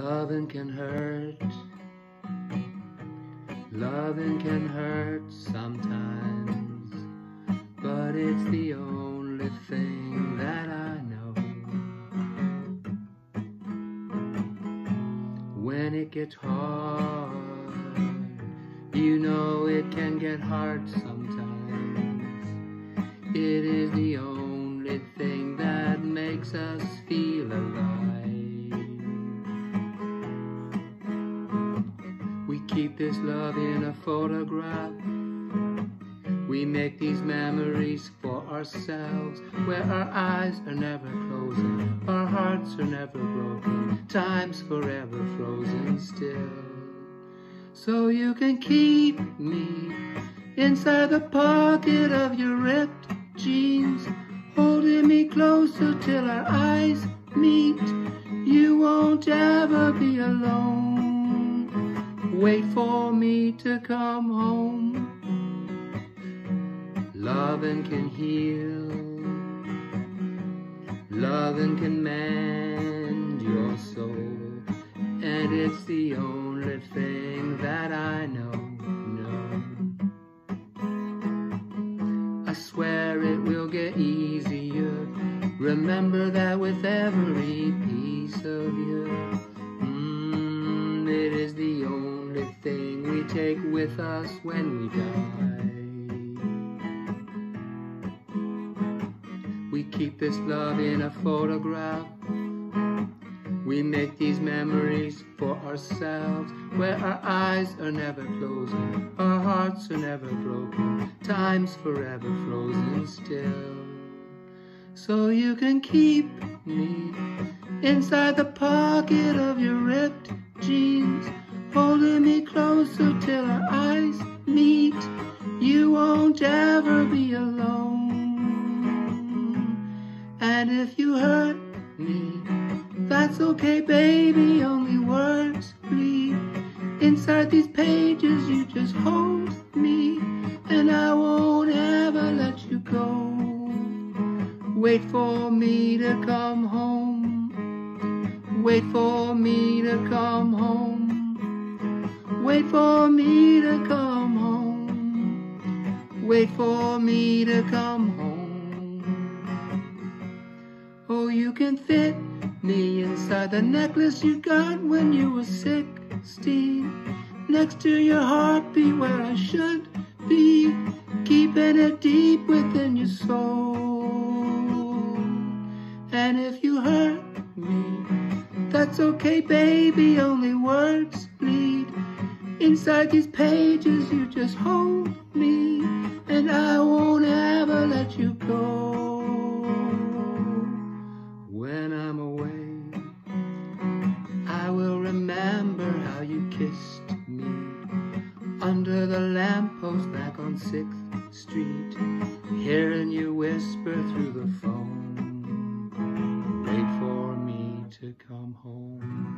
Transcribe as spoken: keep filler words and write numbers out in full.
Loving can hurt, loving can hurt sometimes, but it's the only thing that I know. When it gets hard, you know it can get hard sometimes. It is the only thing that makes us feel alive. We keep this love in a photograph. We make these memories for ourselves, where our eyes are never closing, our hearts are never broken, time's forever frozen still. So you can keep me inside the pocket of your ripped jeans, holding me closer till our eyes meet. You won't ever be alone. Wait for me to come home. Loving can heal, loving can mend your soul, and it's the only thing that I know, know. I swear it will get easier. Remember that with every piece of you, mm, it is the only thing we take with us when we die. We keep this love in a photograph. We make these memories for ourselves, where our eyes are never closing, our hearts are never broken, time's forever frozen still. So you can keep me inside the pocket of your ripped jeans, holding me closer till our eyes meet. You won't ever be alone. And if you hurt me, that's okay, baby, only words bleed. Inside these pages you just hold me, and I won't ever let you go. Wait for me to come home. Wait for me to come home. Wait for me to come home. Wait for me to come home. Oh, you can fit me inside the necklace you got when you were sixteen, next to your heartbeat where I should be, keeping it deep within your soul. And if you hurt me, that's okay, baby, only words bleed. Inside these pages you just hold me, and I won't ever let you go. When I'm away, I will remember how you kissed me under the lamppost back on sixth street, hearing you whisper through the phone, wait for me to come home.